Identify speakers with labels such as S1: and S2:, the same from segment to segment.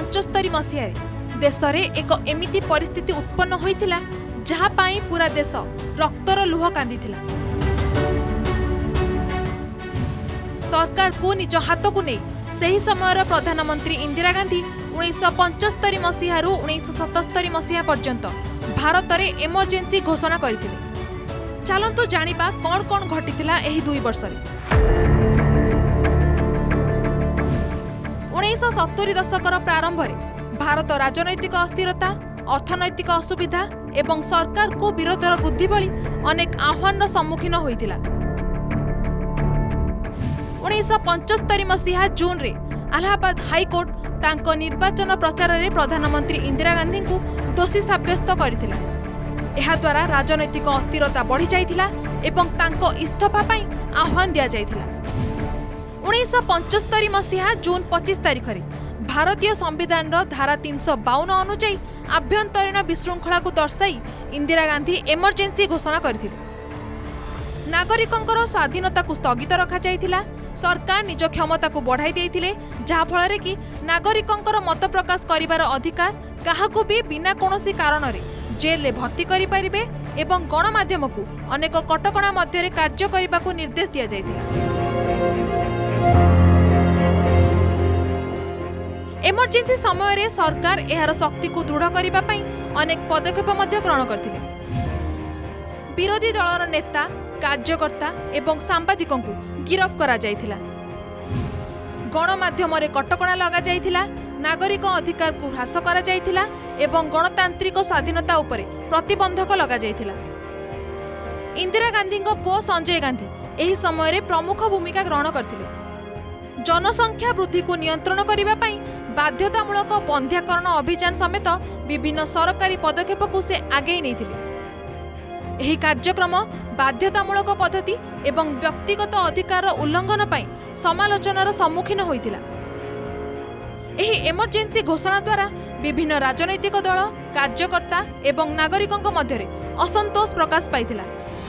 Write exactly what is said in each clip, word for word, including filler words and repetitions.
S1: पंचस्तरी मसीह देश में एक एमिति परिस्थिति उत्पन्न होइथिला जहा पाई पूरा देश रक्तर लुह कांदिथिला। सरकार को निज हाथ को नहीं सही समय प्रधानमंत्री इंदिरा गांधी उन्नीस पंचस्तरी मसीह उन्नीस सतस्तरी मसीहा पर्यंत भारत में इमरजेंसी घोषणा करथिले। चलंतु जानिबा कौन कौन घटिथिला एही दुई वर्ष रे। उन्नीस सत्तरी दशकर प्रारंभ में भारत राजनैतिक अस्थिरता, अर्थनैतिक असुविधा एवं सरकार को विरोधर वृद्धि भली अनेक आह्वान सम्मुखीन होइथिला। उन्नीस पंचस्तरी मसीहा जून रे अलाहाबाद हाईकोर्ट तांको निर्वाचन प्रचार रे प्रधानमंत्री इंदिरा गांधी को दोषी साब्यस्त करथिला। एहा द्वारा राजनैतिक अस्थिरता बढ़ी जाइथिला एवं तांको इस्तीफा पई आह्वान दिया जाइथिला। उन्नीस पंचस्तरी मसीहा जून पच्चीस तारीख रे भारतीय संविधान धारा तीन सौ बावन अनुଯାयी आभ्यंतरीण विशृंखला को दर्शाई इंदिरा गांधी इमरजेंसी घोषणा करथिले। नागरिकों स्वाधीनता को स्थगित रखा जाइथिला। सरकार निज क्षमता को बढ़ाई देइथिले जहा फଳରେ कि नागरिकों मत प्रकाश करिवार अधिकार काहाकू भी बिना कोनोसी कारण रे जेल ले भर्ती करि परिबे एवं गणमाध्यम को अनेक कटकणा मध्य कार्य करने को निर्देश दिया जाइथिला। इमरजेंसी समय रे सरकार एहार शक्ति को दृढ़ करबा पई अनेक पदक्षेप मध्य ग्रहण करथिले। विरोधी दलर नेता, कार्यकर्ता एवं सांबादिकों को गिरफ्त करा जाइथिला। गणमाध्यम रे कटकणा लगा जाइथिला। नागरिक अधिकार को ह्रास करा जाइथिला एवं गणतांत्रिक स्वाधीनता उपरे प्रतिबंधक लगा जाइथिला। इंदिरा गांधी को पुओ संजय गांधी एही समय रे प्रमुख भूमिका ग्रहण करथिले। जनसंख्या वृद्धि को नियंत्रण करिबा पई बाध्यतामूलक बंध्याकरण अभियान समेत विभिन्न सरकारी पदक्षेप को से आगे नैथिले। एही कार्यक्रम बाध्यतामूलक पद्धति एवं व्यक्तिगत अधिकार उल्लंघन पई समालोचनार सम्मुखीन होइतिला। एही इमरजेंसी घोषणा द्वारा विभिन्न राजनैतिक दल, कार्यकर्ता एवं नागरिकों मध्य असंतोष प्रकाश पाइथिला।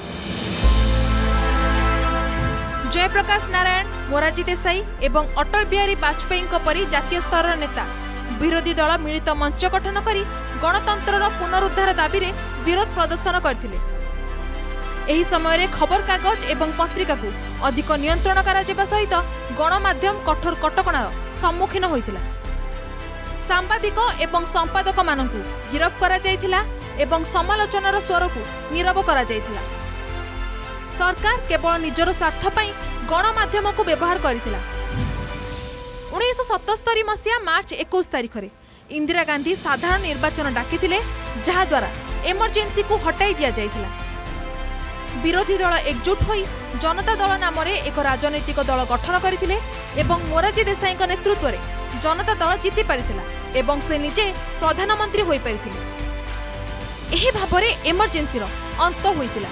S1: जयप्रकाश नारायण, मोरारजी देसाई एवं अटल बिहारी वाजपेयी परी जातीय स्तर नेता विरोधी दल मिलित मंच गठन करी गणतंत्रर पुनरुद्धार दाबी रे विरोध प्रदर्शन करथिले। एही समय रे खबर कागज एवं पत्रिका को अधिक नियंत्रण करा जेबा सहित गणमाध्यम कठोर कटकणार सम्मुखीन होइथिला। सांबादिक एवं संपादक मानकु गिरफ्त करा जाइथिला एवं समालोचनार स्वर को नीरव करा जाइथिला। सरकार केवल निजर स्वार्थ पई गणमाध्यम को व्यवहार करथिला। उन्नीस सतस्तरी मसीहा मार्च इक्कीस तारीख रे इंदिरा गांधी साधारण निर्वाचन डाकिथिले जहा द्वारा इमरजेंसी को हटाई दिया जाइथिला। विरोधी दल एकजुट होई जनता दल नाम रे एक राजनैतिक दल गठन करथिले एवं मोरारजी देसाई नेतृत्व रे जनता दल जीति पारिथिला एवं से निजे प्रधानमंत्री होई पारिथिले। एही भाबरे इमरजेंसी रो अंत होइतिला।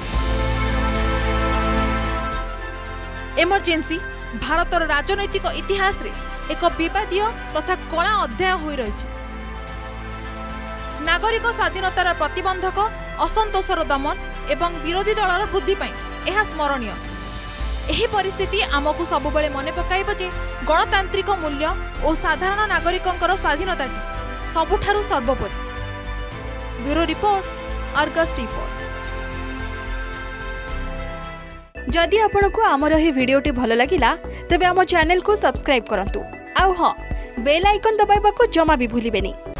S1: इमरजेंसी भारतर राजनैतिक इतिहास रे एक विवादीय तथा कला अध्याय होई रहिछि। नागरिक स्वाधीनतार प्रतिबंधक, असंतोषर दमन एवं विरोधी दलर वृद्धि पई एहा स्मरणीय। एही परिस्थिति आमको सबुबले मने पकाइब जे गणतांत्रिक मूल्य और साधारण नागरिकंकर स्वाधीनताटी सबुठारु सर्वोपरि। Bureau report, Argus report.
S2: जदि आपंक आमर यह भिडियोटी भल लगिला तेबे आम चैनल को सब्सक्राइब करंतु। आउ हाँ, बेल आइकन दबाइबा को जमा भी भूलिबेनी।